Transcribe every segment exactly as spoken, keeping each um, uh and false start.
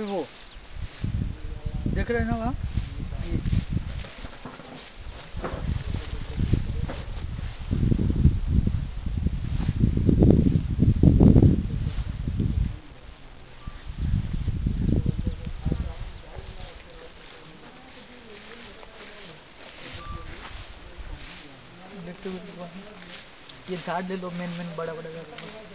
पे वो देख रहे हैं ना वहाँ ये देखते हुए तो वहाँ ये झाड़ ले लो मेन मेन बड़ा बड़ा झाड़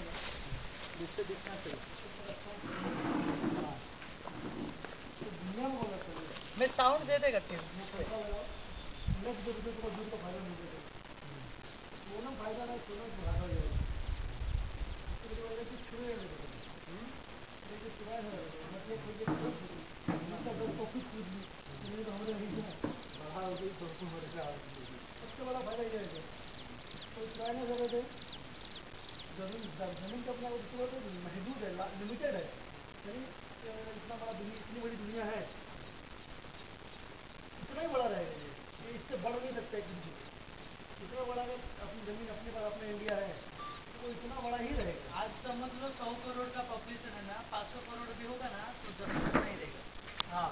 मैं साउंड दे देगा फिर सबसे बड़ा फायदा ये है कोई किराए ना जगह दे जमीन जमीन का अपना महदूद है लिमिटेड है यानी इतना बड़ा दुनिया इतनी बड़ी दुनिया है इतना ही बड़ा रहेगा ये ये इससे बढ़ नहीं सकता है किसी इतना बड़ा अगर अपनी जमीन अपने पास अपना इंडिया है तो वो इतना बड़ा ही रहेगा। आज समझ लो सौ करोड़ का पॉपुलेशन है ना पाँच सौ करोड़ भी होगा ना तो जमीन नहीं रहेगा। हाँ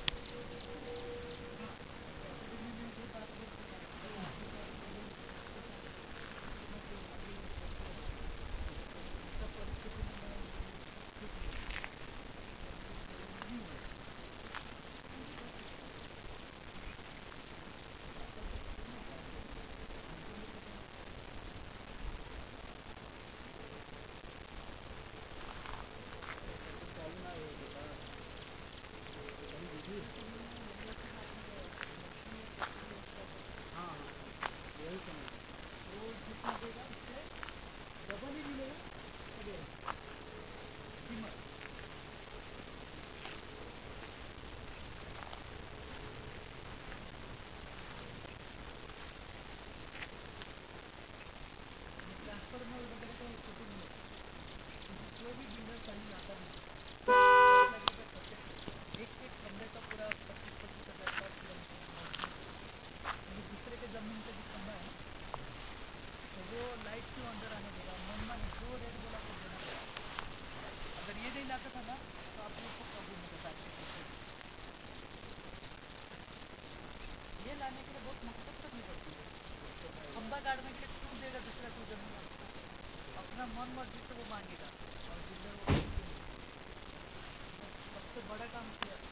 लाने के लिए बहुत मेहनत करनी पड़ती है। खंबा गाड़ने के लिए क्यों देगा दूसरा कोई जमीन अपना मन मर्जी से वो मांगेगा और जिधर वो सबसे बड़ा काम किया